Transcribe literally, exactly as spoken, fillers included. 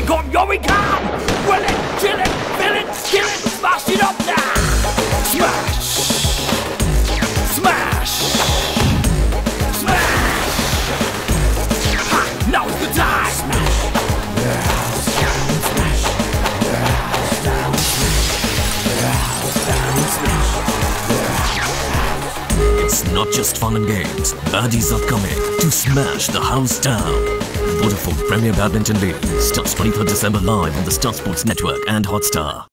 come, here we come! Will it, chill it, fill it, kill it, smash it up now! Smash! Smash! Smash! Ha! Now's the time! Smash! It's not just fun and games. Baddies are coming to smash the house down. Vodafone Premier Badminton League starts twenty-third December live on the Star Sports Network and Hotstar.